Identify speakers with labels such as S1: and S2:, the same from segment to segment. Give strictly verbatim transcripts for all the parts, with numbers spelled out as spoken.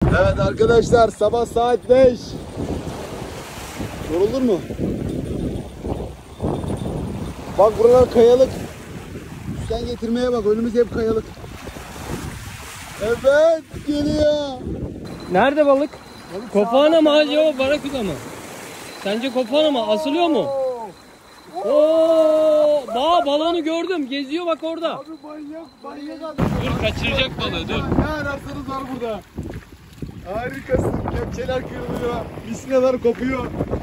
S1: Evet arkadaşlar, sabah saat beş. Yorulur mu? Bak buralar kayalık. Üstten getirmeye bak, önümüz hep kayalık. Evet, geliyor.
S2: Nerede balık? Kopağına mı acaba, baraküda mı? Sence kopağına mı? Asılıyor mu? Oo, bak balığını gördüm. Geziyor bak orada.
S1: Abi manyak, manyak adam.
S2: Dur, kaçıracak balığı, dur.
S1: Ne ararsanız var burada. Harikasın. Kepçeler kırılıyor. Misinalar kopuyor.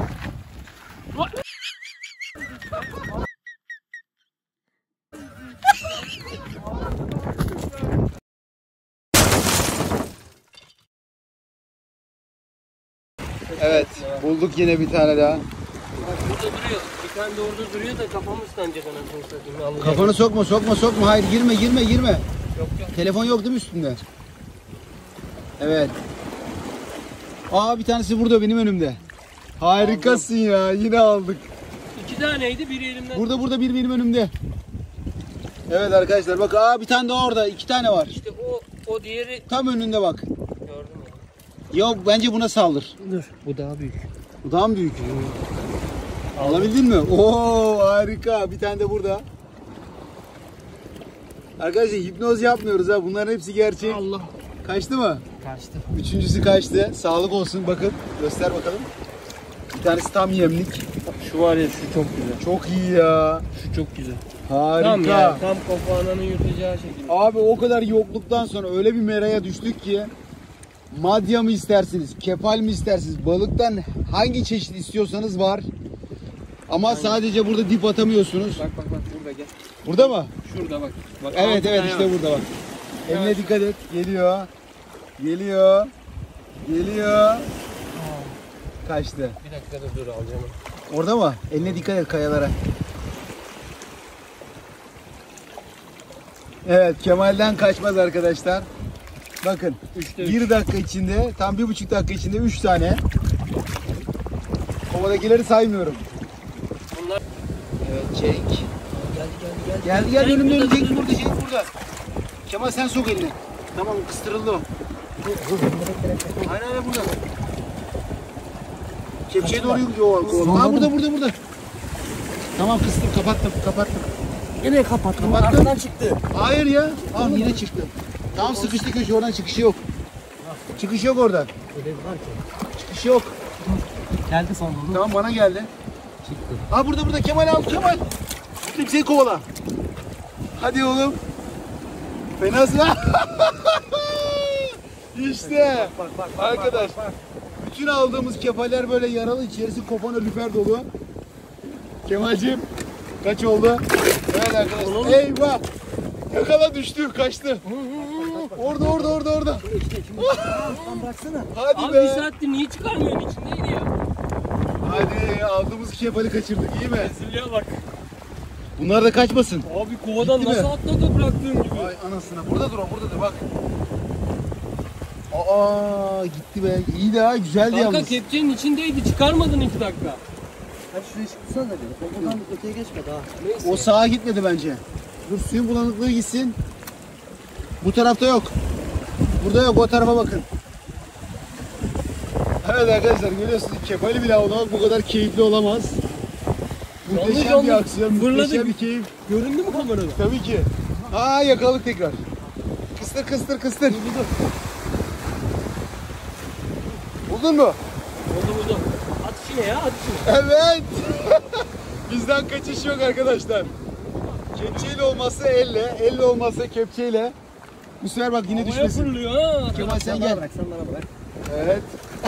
S1: Evet, bulduk yine bir tane daha.
S2: Burada duruyor. Bir tane de orada duruyor da kafamı ıslanacak anasını satayım.
S1: Kafanı sokma, sokma, sokma. Hayır, girme, girme, girme.
S2: Yok yok.
S1: Telefon yok değil mi üstünde? Evet. Aa, bir tanesi burada benim önümde. Harikasın aldım ya, yine aldık.
S2: İki taneydi, biri elimden.
S1: Burada burada bir benim önümde. Evet arkadaşlar bak, aa bir tane de orada, iki tane var.
S2: İşte o o diğeri
S1: Tam önünde bak.
S2: gördüm ya.
S1: Yok, bence buna saldır.
S2: Dur, bu daha büyük.
S1: Bu daha mı büyük? Alabildin mi? Oo harika. Bir tane de burada. Arkadaşlar hipnoz yapmıyoruz ha. Bunların hepsi gerçek.
S2: Allah.
S1: Kaçtı mı?
S2: Kaçtı.
S1: Üçüncüsü kaçtı. Sağlık olsun. Bakın. Göster bakalım. Bir tanesi tam yemlik.
S2: Şu var ya, şu çok güzel.
S1: Çok iyi ya.
S2: Şu çok güzel.
S1: Harika.
S2: Tam ya, tam kopağının yürüteceği şekilde.
S1: Abi o kadar yokluktan sonra öyle bir meraya düştük ki, madya mı istersiniz, kepal mi istersiniz, balıktan hangi çeşit istiyorsanız var. Ama aynen, sadece burada dip atamıyorsunuz.
S2: Bak bak bak, burada gel.
S1: Burada mı?
S2: Şurada bak. Bak
S1: Evet evet, işte burada bak. Eline evet, dikkat et. Geliyor. Geliyor. Geliyor. Kaçtı.
S2: Bir dakika da dur, alacağım.
S1: Orada mı? Eline dikkat et kayalara. Evet, Kemal'den kaçmaz arkadaşlar. Bakın,
S2: Üçte
S1: bir
S2: üç.
S1: dakika içinde, tam bir buçuk dakika içinde üç tane. Kovadakileri saymıyorum.
S2: Bunlar...
S1: Evet, Cenk.
S2: Geldi geldi geldi.
S1: Geldi geldi,
S2: Cenk
S1: önümde önümde.
S2: burada,
S1: Cenk
S2: dur.
S1: burada, Cenk burada. Kemal sen sok elini. Tamam, kıstırıldı o. Aynen aynen burada. Kepçeye doğru gidiyor. Ha burada burada burada. Tamam, kıstım, kapattım kapattım.
S2: Yine kapattım.
S1: Kapattım.
S2: Arkadan çıktı.
S1: Hayır ya. Tamam, yine çıktı. Tam sıkıştı köşe, oradan çıkışı yok. Çıkış yok oradan.
S2: Öyle var ki.
S1: Çıkış yok.
S2: Geldi sandım.
S1: Tamam, bana geldi.
S2: Çıktı.
S1: Ha burada burada, Kemal al, Kemal. Kimseyi kovala. Hadi oğlum. Fenasın. İşte.
S2: Bak bak bak.
S1: Arkadaş.
S2: Bak, bak, bak.
S1: Bütün aldığımız kefaller böyle yaralı, içerisi kopan lüfer dolu. Kemal'cim kaç oldu? Evet arkadaşlar. Eyvah. Yakala, düştü, kaçtı. Orada orada orada orada.
S2: İşte şimdi. Tamam, baksana.
S1: Hadi
S2: Abi
S1: be.
S2: bir saattir niye çıkarmıyorsun, içindeydi ya.
S1: Hadi, aldığımız kefali kaçırdık, iyi mi?
S2: Rezilliğe bak.
S1: Bunlar da kaçmasın.
S2: Abi kovadan
S1: Gitti
S2: nasıl
S1: mi?
S2: atladı bıraktığım gibi.
S1: Ay anasına. Burada dur o, burada dur bak. Aa gitti be. İyi de ha, güzeldi
S2: Kanka
S1: yalnız.
S2: kepçenin içindeydi, çıkarmadın iki dakika.
S3: Hadi şuraya çıksana dedi. O buradan öteye geçme daha.
S2: Neyse.
S1: O sağa gitmedi bence. Dur, suyun bulanıklığı gitsin. Bu tarafta yok. Burada yok, o tarafa bakın. Evet arkadaşlar, görüyorsunuz kefali bile avlamak bu kadar keyifli olamaz. Muhteşem
S2: Canlı
S1: bir
S2: canlı
S1: aksiyon,
S2: fırladı.
S1: muhteşem bir keyif.
S2: Göründü mü kamerada?
S1: Tabii ki. Aa, yakaladık tekrar. Kıstır kıstır kıstır. Buldun mu?
S2: Oldu buldu. At içine ya, at içine.
S1: Evet. Bizden kaçış yok arkadaşlar. Kepçeyle olmazsa elle, elle olmazsa kepçeyle. Bu sefer bak yine
S2: Havaya
S1: düşmesin.
S2: fırlıyor ha.
S1: Kemal sen
S3: Bana
S1: gel.
S3: bırak, sen bana bırak.
S1: Evet.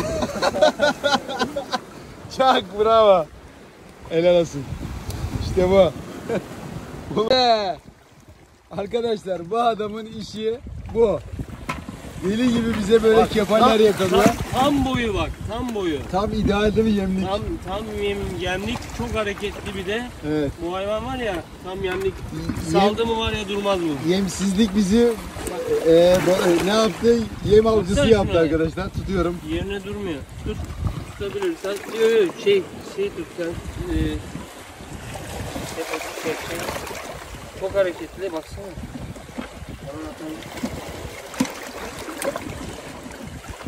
S1: Çak, bravo. Helal olsun. İşte bu. Bu be. Arkadaşlar bu adamın işi bu. Deli gibi bize böyle
S2: Bak,
S1: kefaller
S2: tam-
S1: yakalıyor.
S2: Tam, tam boyu bak, tam boyu.
S1: Tam idealde bir yemlik.
S2: Tam tam yem, yemlik, çok hareketli bir de.
S1: Evet.
S2: Bu hayvan var ya, tam yemlik.
S1: Yem-
S2: Saldı mı var ya, durmaz bu.
S1: Yemsizlik bizi e, ba- ne yaptı? Yem avcısı
S2: Baksana
S1: yaptı
S2: şuna.
S1: arkadaşlar. Tutuyorum.
S2: Yerine durmuyor. Tut, tutabilirsen. Yok yok, şey, şey tut sen. Ee, şey, şey, şey. Çok hareketli, baksana.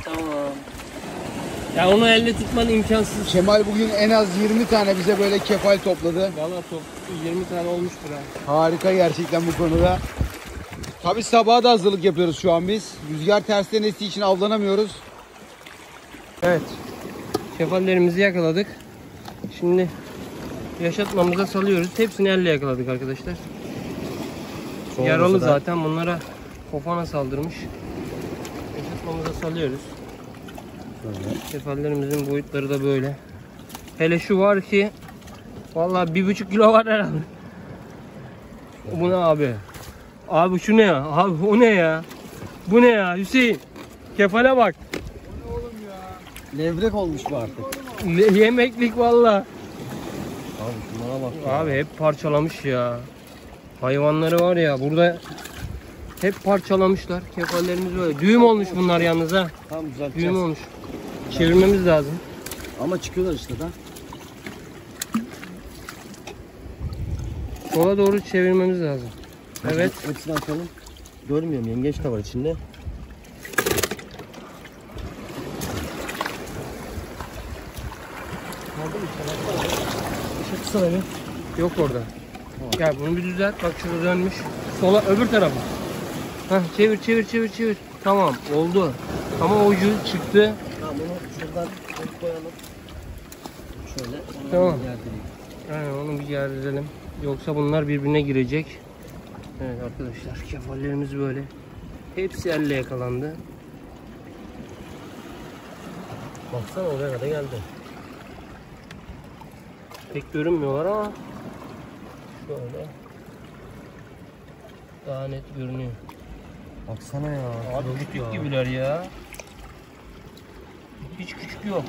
S2: Tamam. Ya onu elde tutman imkansız.
S1: Kemal bugün en az yirmi tane bize böyle kefal topladı.
S2: Valla top yirmi tane olmuştur ha.
S1: Harika gerçekten bu konuda. Tabii sabaha da hazırlık yapıyoruz şu an biz. Rüzgar tersten estiği için avlanamıyoruz.
S2: Evet. Kefallerimizi yakaladık. Şimdi yaşatmamıza salıyoruz. Hepsini elle yakaladık arkadaşlar. Yaralı zaten, bunlara kofana saldırmış. Yaşatmamıza salıyoruz. Kefallerimizin boyutları da böyle. Hele şu var ki vallahi bir buçuk kilo var herhalde. Bu ne abi? Abi şu ne ya? Abi o ne ya? Bu ne ya Hüseyin? Kefale bak.
S3: Levrek olmuş bu artık.
S2: Ne, yemeklik vallahi.
S3: Abi şunlara bak. Ya.
S2: Abi hep parçalamış ya. Hayvanları var ya burada hep parçalamışlar. Kefallerimiz böyle. Düğüm olmuş bunlar yalnız ha.
S3: Tam düzelteceğiz.
S2: Düğüm olmuş. Çevirmemiz lazım.
S3: Ama çıkıyorlar işte da.
S2: Sola doğru çevirmemiz lazım. Evet.
S3: Hepsini açalım. Görmüyorum, yengeç de var içinde.
S2: Çıksana bir. Yok orada. Gel bunu bir düzelt. Bak şurada dönmüş. Sola öbür tarafa. Heh, çevir çevir çevir çevir. Tamam oldu. Ama ucu çıktı.
S3: Tamam, bunu şuradan koyalım. Şöyle.
S2: Tamam. Yani onu bir yerleyelim. Yoksa bunlar birbirine girecek. Evet arkadaşlar, kefallerimiz böyle. Hepsi elle yakalandı. Baksana oraya kadar geldi. Pek görünmüyorlar ama şöyle daha net görünüyor.
S3: Baksana ya.
S2: Abi küçük gibiler ya. Hiç küçük yok.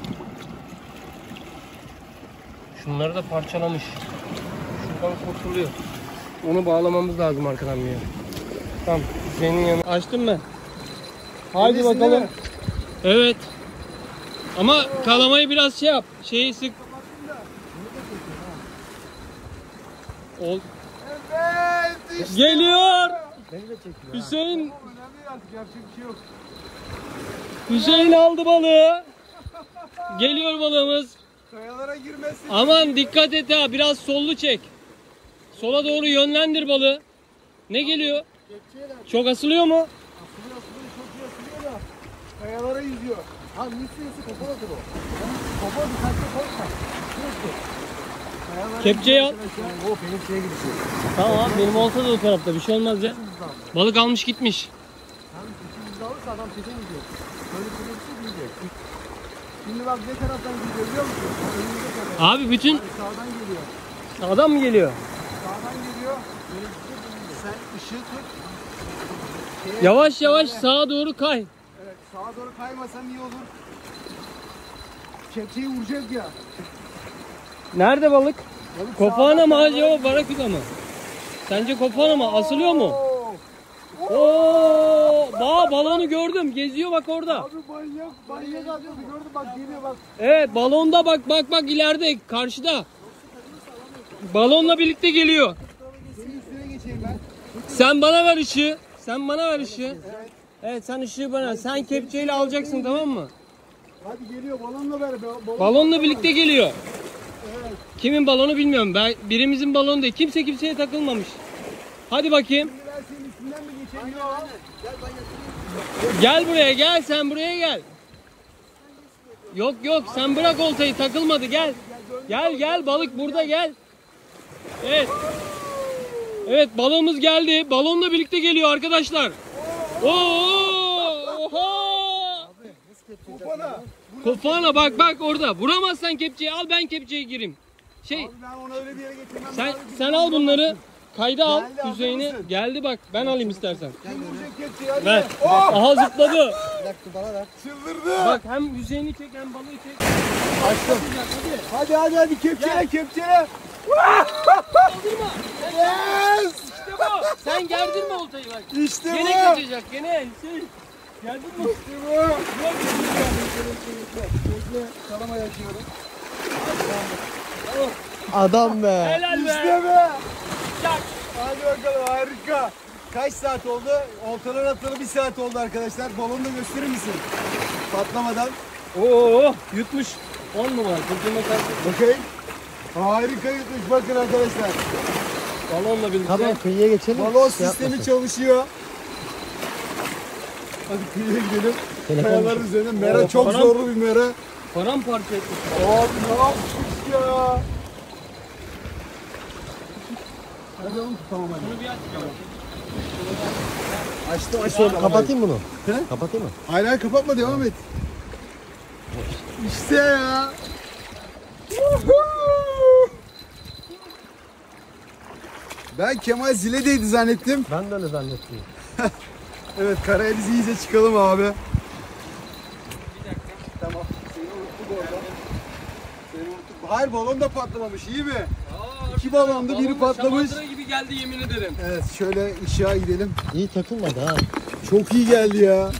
S2: Şunları da parçalamış. Şuradan kurtuluyor. Onu bağlamamız lazım arkadan bir yere. Tamam. Senin yanına açtım ben. Haydi
S1: Öylesin
S2: bakalım.
S1: değil mi?
S2: Evet. Ama kalamayı biraz şey yap. Şeyi sık. Ol.
S1: Evet işte.
S2: Geliyor.
S3: Beni de çekiyor.
S2: Hüseyin.
S1: Önemli artık, yapacak bir şey yok.
S2: Hüseyin aldı balığı. Geliyor balığımız.
S1: Kayalara girmesin.
S2: Aman dikkat et ha. Biraz sollu çek. Sola doğru yönlendir balığı. Ne geliyor? Çok asılıyor mu?
S1: Asılıyor asılıyor, çok iyi asılıyor da. Kayalara yüzüyor.
S3: Ha nüfuyesi kapalıdır o. Kapalı dikkatli koyma.
S1: Kayalara
S2: Kepçeyi al.
S3: O benim şeye gidecek.
S2: Tamam benim olsa da o tarafta bir şey olmaz ya. Balık almış gitmiş.
S3: Hem ikimiz alırsa adam çekemeyecek. Böyle çekilirse gidecek.
S1: Şimdi bak ne taraftan gidiyor biliyor musun? Önümüzde kadar.
S2: Abi bütün
S1: Sağdan geliyor.
S2: adam mı geliyor?
S1: Sağdan geliyor. Sen ışığı tut. Şeye-
S2: Yavaş yavaş sağa doğru kay.
S1: Evet, sağa doğru kaymasan iyi olur. Kepçeyi vuracak ya.
S2: Nerede balık?
S1: Balık
S2: Kopağına
S1: sağdan
S2: mı
S1: kayar.
S2: acaba baraküda mı? Sence kopağına mı? Asılıyor mu?
S1: Oo!
S2: Oo! Ba balonu gördüm. Geziyor bak orada.
S1: Abi manyak, manyak atladı gördün bak geliyor bak.
S2: Evet balonda bak bak bak ileride karşıda. Balonla birlikte geliyor.
S1: Senin üstüne geçeyim ben.
S2: Sen bana ver ışığı. Sen bana ver ışığı. Evet sen ışığı bana. Sen kepçeyle alacaksın tamam mı?
S1: Hadi geliyor balonla ver. Balon.
S2: Balonla birlikte geliyor. Kimin balonu bilmiyorum. Ben birimizin balonu değil. Kimse kimseye takılmamış. Hadi bakayım.
S1: Şimdi ben senin üstünden mi geçeyim? Yok.
S2: Gel buraya gel sen buraya gel. Yok yok sen bırak oltayı takılmadı gel. Gel gel balık burada gel. Evet. Evet balığımız geldi. Balonla birlikte geliyor arkadaşlar. Oo! Oha!
S1: Kopana.
S2: Kopağına bak bak orada. Vuramazsan kepçeyi al ben kepçeye gireyim. Şey
S1: Abi ben onu öyle bir yere getirmem.
S2: sen
S1: lazım ki
S2: sen
S1: bunu
S2: al bunları. Kayda al
S1: Geldi, hazır
S2: Hüseyin'i.
S1: mısın?
S2: Geldi bak ben alayım istersen.
S1: Kim vuracak kepçeyi hadi.
S2: Ver.
S1: Oh!
S2: Aha zıpladı.
S3: Bir dakika bana ver.
S1: Çıldırdı.
S2: Bak hem Hüseyin'i çek hem balığı çek.
S1: Açtım. Hadi hadi hadi kepçele kepçele.
S2: Kaldırma.
S1: Yes.
S2: İşte bu. Sen gerdirme oltayı bak.
S1: İşte
S2: Gene
S1: bu.
S2: kaçacak gene. Hüseyin. Geldin mi?
S1: İşte bu. Bekle. Kalama yaşıyorum.
S3: Adam be.
S2: Helal be.
S1: İşte be.
S2: Çak.
S1: Hadi bakalım harika. Kaç saat oldu? Oltalar atalı bir saat oldu arkadaşlar. Balonu da gösterir misin? patlamadan.
S2: Oo yutmuş. on numara. Kurtulma şansı.
S1: Bakayım. Harika yutmuş bakın arkadaşlar.
S2: Balonla birlikte.
S3: Tamam kıyıya geçelim.
S1: Balon
S3: Şey
S1: sistemi
S3: yapmasın.
S1: çalışıyor. Hadi kıyıya gidelim.
S3: Telefon
S1: Kayaların üzerinde. Mera
S2: Oo,
S1: çok
S2: param-
S1: zorlu bir mera.
S2: Paramparça etmiş.
S1: Abi ne yapmış ya? Hadi oğlum tamam hadi.
S2: Bunu bir aç bakalım.
S1: Açtı
S3: Sonra
S1: açtı.
S3: kapatayım bunu.
S1: He?
S3: Kapatayım mı?
S1: Hayır hayır kapatma devam et. İşte ya. Ben Kemal Zile'deydi zannettim.
S3: Ben de öyle zannettim.
S1: Evet Karadeniz'i iyice çıkalım abi.
S2: Bir dakika.
S1: Tamam. Seni unuttuk orada. Seni unuttuk. Hayır balon da patlamamış iyi mi?
S2: Aa,
S1: İki balondu biri
S2: balonla
S1: patlamış.
S2: şamandıra gibi geldi yemin ederim.
S1: Evet şöyle ışığa gidelim.
S3: İyi takılmadı ha.
S1: Çok iyi geldi ya.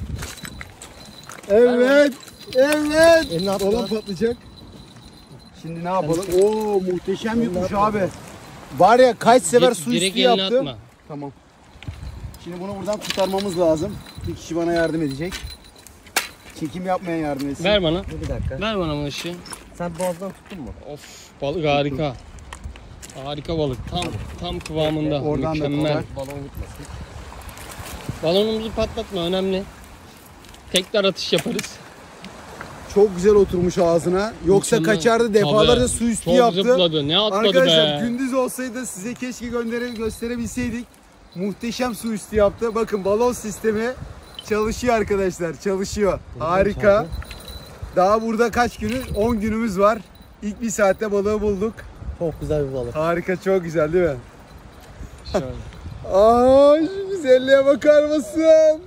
S1: Evet. Evet.
S3: Elini at
S1: Balon
S3: lan.
S1: patlayacak. Şimdi ne yapalım? Oo muhteşem yutmuş abi. Var ya kaç sefer su
S2: Direkt
S1: üstü
S2: elini
S1: yaptım.
S2: atma.
S1: Tamam. Şimdi bunu buradan kurtarmamız lazım. Bir kişi bana yardım edecek. Çekim yapmayan yardım etsin.
S2: Ver bana.
S3: Dur bir dakika.
S2: Ver bana bu ışığı.
S3: Sen boğazdan tuttun mu?
S2: Of balık harika. Harika balık. Tam tam kıvamında.
S1: Oradan da
S2: Mükemmel.
S1: tutar.
S3: Balon gitmesin.
S2: Balonumuzu patlatma önemli. Tekrar atış yaparız.
S1: Çok güzel oturmuş ağzına. Yoksa
S2: Mükemmel.
S1: kaçardı defalarca
S2: Tabii.
S1: su üstü
S2: Çok
S1: yaptı.
S2: zıpladı. Ne atladı
S1: Arkadaşlar
S2: be.
S1: gündüz olsaydı size keşke göndere gösterebilseydik. Muhteşem su üstü yaptı. Bakın balon sistemi çalışıyor arkadaşlar. Çalışıyor. Harika.
S3: çağırdı.
S1: Daha burada kaç günü? on günümüz var. İlk bir saatte balığı bulduk.
S3: Çok güzel bir balık.
S1: Harika, çok güzel değil mi?
S2: Şöyle.
S1: Aa, şu güzelliğe bakar mısın?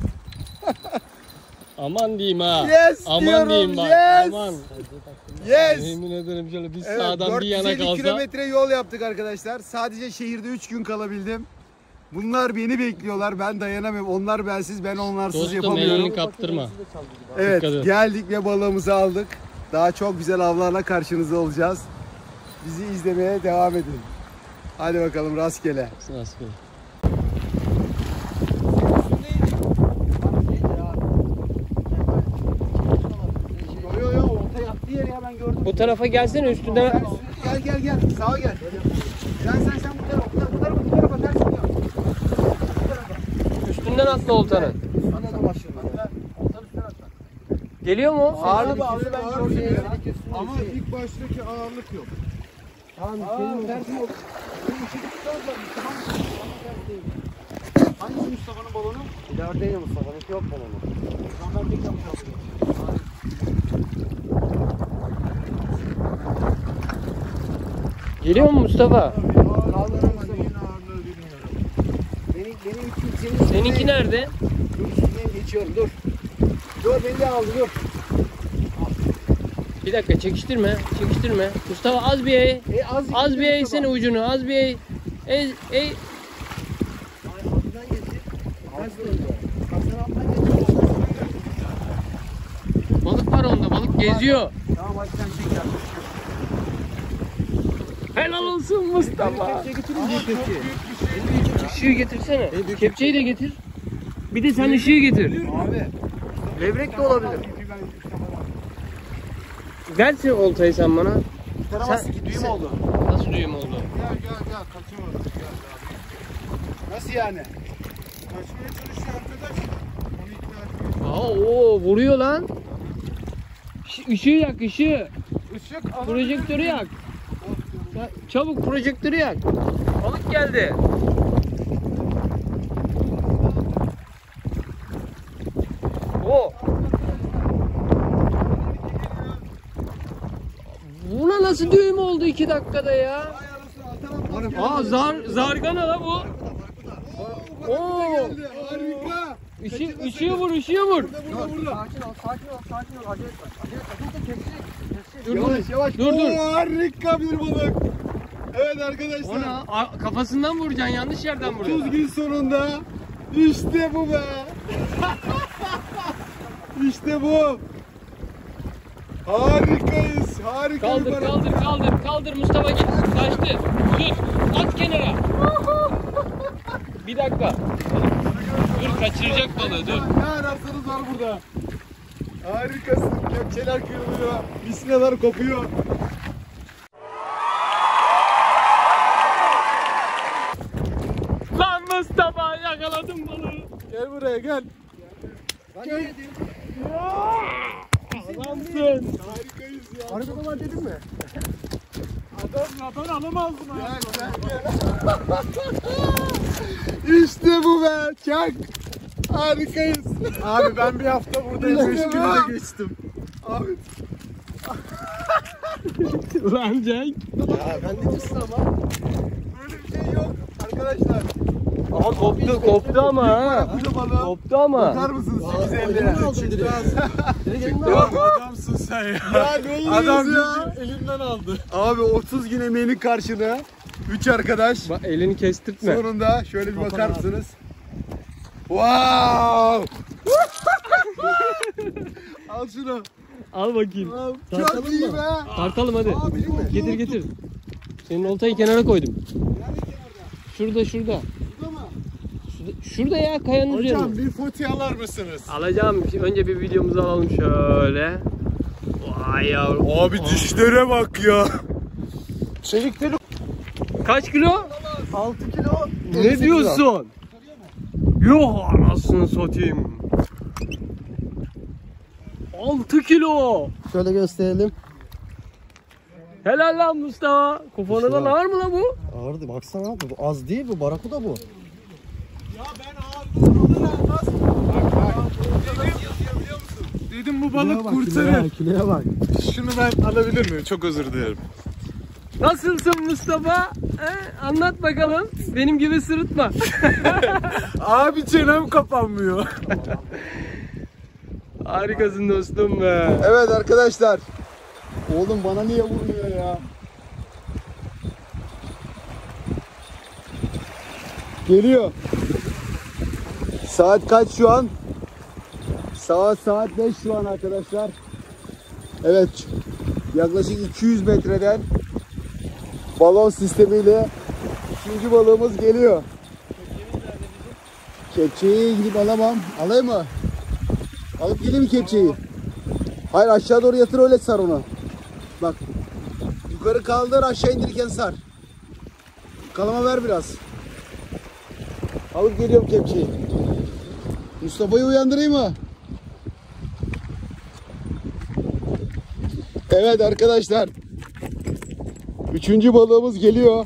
S2: Aman diyeyim ha.
S1: Yes
S2: Aman
S1: diyorum,
S2: diyeyim bak.
S1: yes.
S2: Aman.
S1: Yes.
S2: Yemin ederim şöyle bir
S1: Evet,
S2: sağdan bir yana
S1: dört yüz elli
S2: kalsa.
S1: kilometre yol yaptık arkadaşlar. Sadece şehirde üç gün kalabildim. Bunlar beni bekliyorlar. Ben dayanamıyorum. Onlar bensiz, ben onlarsız
S2: Dostum,
S1: yapamıyorum.
S2: elini kaptırma.
S1: Evet,
S2: Dikkat et.
S1: geldik ve balığımızı aldık. Daha çok güzel avlarla karşınızda olacağız. Bizi izlemeye devam edin. Hadi bakalım rastgele.
S2: Nasıl?
S1: Yo yo yo, orta yaptığı yeri ya ben gördüm.
S2: Bu tarafa gelsene üstünde.
S1: Gel gel gel, sağa gel. Sen sen sen bu tarafa, bu tarafa, bu tarafa, bu tarafa ters gidiyor. Bu tarafa.
S2: Üstünden atla oltanı.
S1: Sana da başlıyorum ben. Oltanın üstüne atla.
S2: Geliyor mu?
S1: Ağırlık
S3: Ağırlık
S1: ağırlık
S3: ben
S1: ağırlık
S3: gördüm
S1: ya.
S3: ya.
S1: Ama ilk baştaki ağırlık yok.
S3: Tamam,
S1: Aa, tersi yok. Benim için tutarız da Mustafa mı? Ters değil. Hangisi Mustafa'nın balonu?
S3: İlerideydi Mustafa'nın yok balonu.
S1: Jandarma tek yapmış alıyor.
S2: Geliyor mu Mustafa?
S1: Kaldıramadı. Neyin ağırlığı bilmiyorum. Benim, benim için senin...
S2: Seninki nerede?
S1: Dur üstünden geçiyorum dur. Dur beni de aldı dur.
S2: Bir dakika çekiştirme. Çekiştirme. Mustafa az bir eğ.
S1: E, az
S2: Az bir eğ
S1: Mustafa.
S2: seni ucunu. Az bir eğ. Eğ. eğ.
S1: Ay, altından geçir. Ters döndü. Kasın altından geçir.
S2: Balık var onda. Balık geziyor.
S1: Tamam hadi sen çek ya.
S2: Helal olsun Mustafa.
S1: Kepçe getirin diye kepçe.
S2: Işığı getirsene. Kepçeyi de getir. Bir de sen ışığı getir.
S1: Abi.
S3: Levrek de olabilir.
S2: Versin oltayı sen bana.
S1: Kurtaramazsın ki düğüm
S2: sen-
S1: oldu.
S2: Nasıl düğüm oldu?
S1: Gel gel gel kaçamadım. Gel gel. Nasıl yani? Kaçmaya çalışıyor arkadaş. Onu ikna etmeye.
S2: Aa o vuruyor lan. Ş- Işığı yak ışığı.
S1: Işık alabilir
S2: Projektörü
S1: miyim?
S2: yak. Ya, çabuk projektörü yak. Balık geldi. O. Buna nasıl düğüm oldu iki dakikada ya?
S1: Ay arası atamam.
S2: Aa zar zargana la bu. Oo.
S1: Oo. Harika.
S2: Işığı, ışığı vur, ışığı vur.
S1: Burada burada.
S3: Sakin ol, sakin ol, sakin ol. Acele etme. Acele etme. Dur dur kepçe. Kepçe.
S2: Dur,
S1: Yavaş yavaş.
S2: Dur, dur.
S1: Oo, harika bir balık. Evet arkadaşlar.
S2: Ona a- kafasından vuracaksın, yanlış yerden
S1: otuz
S2: vuruyorsun.
S1: gün sonunda işte bu be. İşte bu. Harikayız. Harika bir
S2: Kaldır,
S1: balık.
S2: kaldır, kaldır, kaldır Mustafa git. Kaçtı. Tut, at kenara. Bir dakika. Dur, kaçıracak balığı, dur.
S1: Ne ararsanız var burada. Harikasın. Kepçeler kırılıyor. Misinalar kopuyor.
S2: Lan Mustafa yakaladım balığı.
S1: Gel buraya gel.
S3: Ben ne dedim?
S2: Adamsın.
S1: Harikayız ya.
S3: Arabada var dedim mi?
S1: Adam radan alamazdım ya. Gel gel gel. İşte bu be. Çak. Harikayız. Abi ben bir hafta buradayım. Beş günde geçtim. Abi.
S2: Lan Cenk.
S3: Ya ben ne diyorsun ama?
S1: Böyle bir şey yok. Arkadaşlar.
S2: Ama koptu koptu ama ha.
S1: Barakuda balığı.
S2: Koptu ama.
S1: Bakar mısınız? sekiz elli.
S3: Elimden aldım direkt. Direkt elimden aldım.
S1: Adamsın sen ya. Ya ne oluyoruz
S3: Adam
S1: ya?
S3: elimden aldı.
S1: Abi otuz gün emeğinin karşılığı. üç arkadaş.
S2: Bak elini kestirtme.
S1: Sonunda şöyle bir bakar mısınız? Wow! Al şunu.
S2: Al bakayım.
S1: Al.
S3: Tartalım
S1: Çok iyi
S3: mı?
S1: be.
S2: Tartalım hadi.
S1: Abi, yok,
S2: Getir
S1: yok.
S2: getir. Senin oltayı kenara koydum.
S1: Nerede kenarda?
S2: Şurada şurada.
S1: Burada mı?
S2: Şurada, şurada ya kayanın
S1: Hocam
S2: üzerinde.
S1: bir foti alır mısınız?
S2: Alacağım. Önce bir videomuzu alalım şöyle. Vay yavrum.
S1: Abi dişlere bak ya. Çelikleri.
S2: Kaç kilo?
S3: altı kilo.
S2: Ne diyorsun? Yok anasını satayım. altı kilo.
S3: Şöyle gösterelim.
S2: Helal lan Mustafa. Kofanından ağır mı lan bu?
S3: Ağırdı baksana abi. Bu az değil bu. Barakuda bu.
S1: Ya ben ağırlığı alır almaz. Bak bak. Dedim bu balık kurtarır.
S3: Kiloya bak.
S1: Şunu ben alabilir miyim? Çok özür dilerim.
S2: Nasılsın Mustafa? He? Anlat bakalım. Benim gibi sırıtma.
S1: Abi çenem kapanmıyor.
S2: Harikasın dostum be.
S1: Evet arkadaşlar. Oğlum bana niye vurmuyor ya? Geliyor. Saat kaç şu an? Saat saat beş şu an arkadaşlar. Evet. Yaklaşık iki yüz metreden balon sistemiyle üçüncü balığımız geliyor. Kepçeyi gidip alamam. Alayım mı? Alıp geleyim mi kepçeyi? Hayır aşağı doğru yatır öyle sar onu. Bak. Yukarı kaldır aşağı indirirken sar. Kalama ver biraz. Alıp geliyorum kepçeyi. Mustafa'yı uyandırayım mı? Evet arkadaşlar. Üçüncü balığımız geliyor.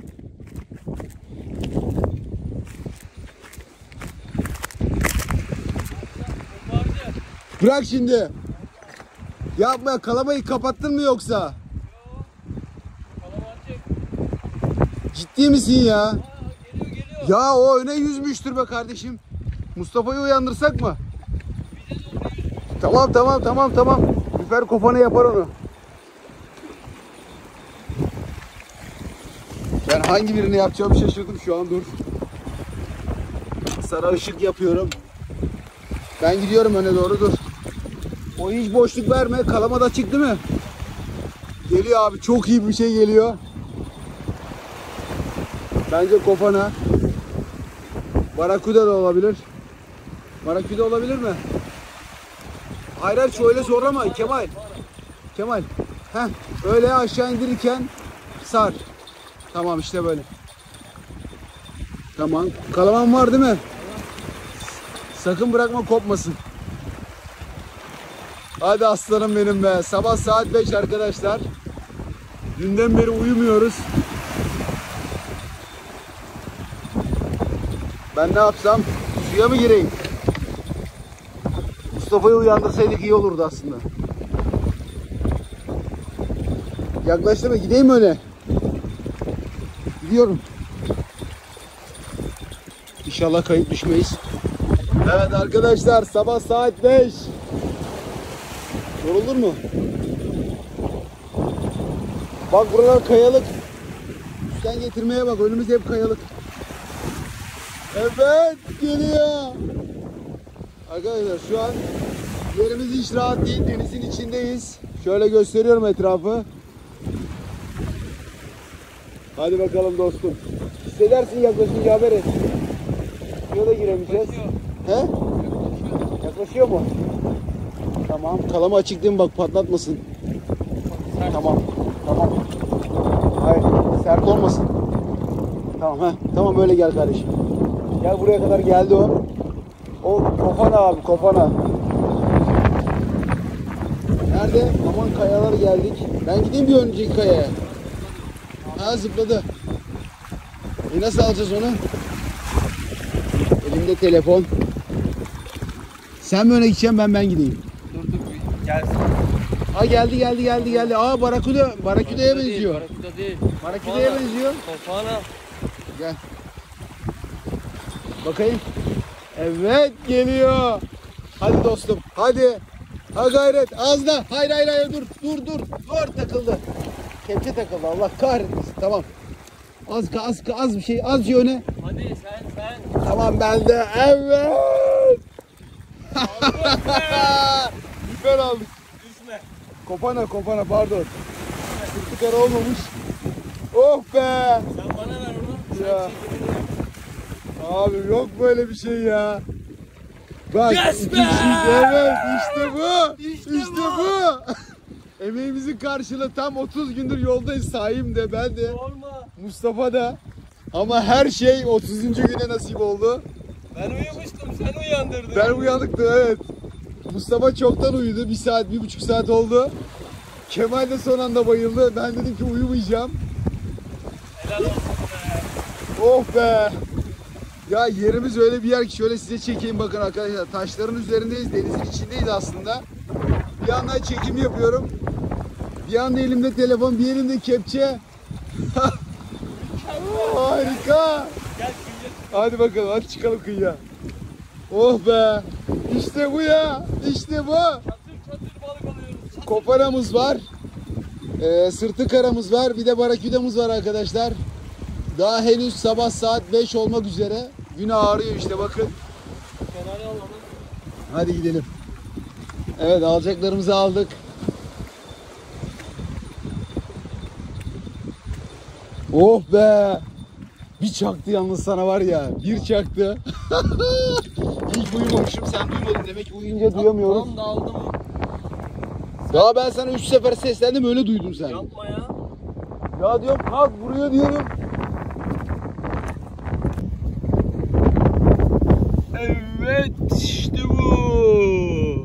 S1: Bırak şimdi. Yapma, kalamayı kapattın mı yoksa? Ciddi misin ya? Ya o öne yüzmüştür be kardeşim. Mustafa'yı uyandırsak mı? Tamam tamam tamam tamam. Lüfer kofanı yapar onu. Ben hangi birini yapacağımı şaşırdım şu an, dur. Sana ışık yapıyorum. Ben gidiyorum öne doğru, dur. O hiç boşluk verme. Kalama da açık değil mi? Geliyor abi, çok iyi bir şey geliyor. Bence kofana. Barakuda da olabilir. Barakuda olabilir mi? Hayır hayır, şöyle zorlama Kemal. Kemal. Heh, öyle aşağı indirirken sar. Tamam işte böyle. Tamam. Kalaman var değil mi? Sakın bırakma, kopmasın. Hadi aslanım benim be. Sabah saat beş arkadaşlar. Dünden beri uyumuyoruz. Ben ne yapsam? Suya mı gireyim? Mustafa'yı uyandırsaydık iyi olurdu aslında. Yaklaştı mı? Gideyim mi öne? Gidiyorum. İnşallah kayıp düşmeyiz. Evet arkadaşlar, sabah saat beş. Yorulur mu? Bak buralar kayalık. Üstten getirmeye bak, önümüz hep kayalık. Evet, geliyor. Arkadaşlar şu an yerimiz hiç rahat değil, denizin içindeyiz. Şöyle gösteriyorum etrafı. Hadi bakalım dostum. Hissedersin yaklaşınca haber et. Suya da giremeyeceğiz. He? Yaklaşıyor mu? Tamam. Tamam. Kalama açık değil mi? Bak patlatmasın. Tamam. Tamam. Hayır. Sert olmasın. Tamam ha. Tamam böyle gel kardeşim. Gel buraya kadar geldi o. O Kofana abi Kofana. Nerede? Aman kayalara geldik. Ben gideyim bir önceki kayaya. Ha zıpladı. E nasıl alacağız onu? Elimde telefon. Sen mi öne gideceksin ben ben gideyim.
S2: Dur dur bir gelsin.
S1: Ha geldi geldi geldi geldi. Aa Barakuda. Barakuda'ya benziyor.
S2: Barakuda değil.
S1: Barakuda'ya benziyor.
S2: Kofana.
S1: Gel. Bakayım. Evet geliyor. Hadi dostum. Hadi. Ha gayret. Az da. Hayır hayır hayır dur. Dur dur. Dur takıldı. Kepçe takıldı. Allah kahretsin. Tamam. Az az az bir şey. Az bir şey öne.
S2: Hadi sen sen.
S1: Tamam ben de. Evet. Süper aldık.
S2: Düşme.
S1: Kopana kopana pardon. Sırtı kara olmamış. Oh be.
S2: Sen bana ver onu.
S1: Ya. Abi yok böyle bir şey ya. Bak
S2: Yes
S1: iki
S2: be!
S1: kişiyiz. Evet işte bu.
S2: İşte
S1: İşte, bu. Emeğimizin karşılığı tam otuz gündür yoldayız. Saim de ben de.
S2: Sorma.
S1: Mustafa da. Ama her şey otuzuncu güne nasip oldu.
S2: Ben uyumuştum sen uyandırdın.
S1: Ben uyanıktım evet. Mustafa çoktan uyudu. Bir saat, bir buçuk saat oldu. Kemal de son anda bayıldı. Ben dedim ki uyumayacağım.
S2: Helal olsun be.
S1: Oh be. Ya yerimiz öyle bir yer ki şöyle size çekeyim bakın arkadaşlar. Taşların üzerindeyiz. Denizin içindeyiz aslında. Bir yandan çekim yapıyorum. Bir yanda elimde telefon, bir elimde kepçe. Harika.
S2: Gel kıyıya.
S1: Hadi bakalım hadi çıkalım kıyıya. Oh be. İşte bu ya. İşte bu.
S2: Çatır çatır balık alıyoruz. Çatır.
S1: Koparamız var. Ee, sırtı karamız var. Bir de baraküdamız var arkadaşlar. Daha henüz sabah saat beş olmak üzere. Gün ağrıyor işte bakın.
S2: Kenara alalım.
S1: Hadi gidelim. Evet alacaklarımızı aldık. Oh be. Bir çaktı yalnız sana var ya. Bir çaktı. İlk uyumamışım sen duymadın. Demek ki uyuyunca duyamıyoruz.
S2: Tam da aldım.
S1: Daha ben sana üç sefer seslendim öyle duydun sen.
S2: Yapma ya.
S1: Ya diyorum kalk vuruyor diyorum.
S2: Evet işte bu.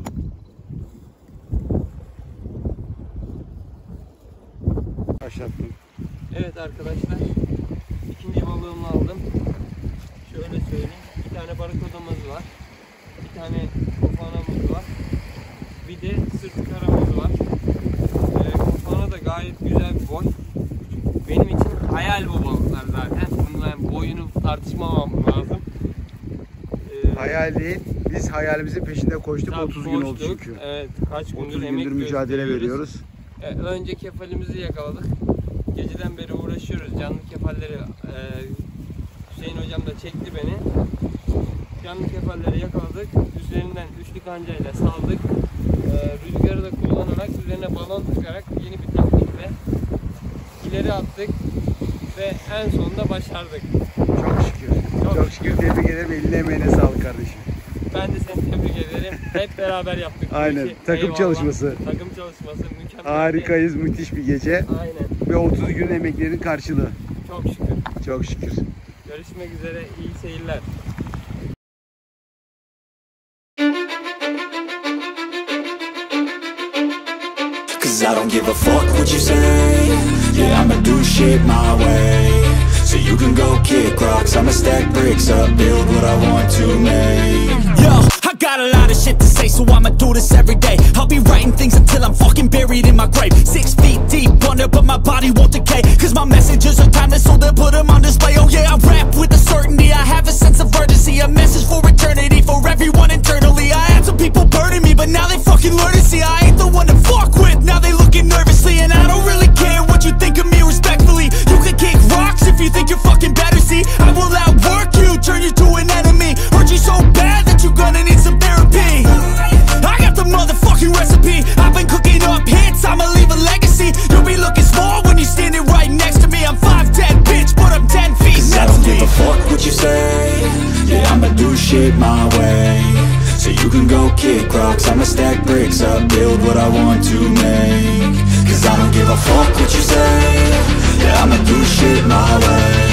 S1: Aşattım.
S2: Evet arkadaşlar. İkinci balığımı aldım. Şöyle söyleyeyim. Bir tane barakodamız var. Bir tane kofanamız var. Bir de sırt karamız var. Ee, kofana da gayet güzel bir boy. Benim için hayal bu balıklar zaten. Bunların boyunu tartışmamam lazım. Ee,
S1: Hayal değil. Biz hayalimizin peşinde koştuk.
S2: tabii
S1: otuz gün oldu
S2: koştuk.
S1: çünkü.
S2: Evet, kaç gündür,
S1: otuz
S2: emek
S1: gündür mücadele
S2: gösteriyoruz.
S1: veriyoruz.
S2: Evet, önce kefalimizi yakaladık. Geceden beri uğraşıyoruz. Canlı kefalleri e, Hüseyin hocam da çekti beni. Canlı kefalleri yakaladık. Üzerinden üçlü kancayla saldık. E, rüzgarı da kullanarak üzerine balon takarak yeni bir teknikle ileri attık ve en sonunda başardık.
S1: Çok şükür. Çok,
S2: Çok
S1: şükür tebrik ederim. Eline emeğine sağlık kardeşim.
S2: Ben de seni tebrik ederim. Hep beraber yaptık. bu
S1: Aynen.
S2: işi.
S1: Takım
S2: Eyvallah.
S1: çalışması.
S2: Takım çalışması mükemmel.
S1: Harikayız. Müthiş bir gece.
S2: Aynen.
S1: Ve otuz gün emeklerin karşılığı.
S2: Çok şükür.
S1: Çok şükür.
S2: Görüşmek üzere. İyi seyirler.
S4: Cause I don't give a fuck what you say. Yeah, I'ma do shit my way. So you can go kick rocks, I'ma stack bricks up, build what I want to make. Yo, I got a lot of shit to say, so I'ma do this every day. I'll be writing things until I'm fucking buried in my grave. Six feet deep under, but my body won't decay. Cause my messages are timeless, so they'll put them on display. Oh yeah, I rap with a certainty, I have a sense of urgency. A message for eternity, for everyone internally. I had some people burning me, but now they fucking learn to see I ain't the one to fuck with. Now they looking nervously, and I don't really care what you think of me respectfully. You can kick rocks if you think you're fucking better, see I will outwork you, turn you to an enemy. Hurt you so bad that you're gonna need some therapy. I got the motherfucking recipe, I've been cooking up hits, I'ma leave a legacy. You'll be looking small when you're standing right next to me. I'm five ten, bitch, but I'm ten feet. Cause I don't give a fuck what you say. Yeah, I'ma do shit my way. So you can go kick rocks, I'ma stack bricks up, build what I want to make. Cause I don't give a fuck what you say. Yeah, I'ma do shit my way.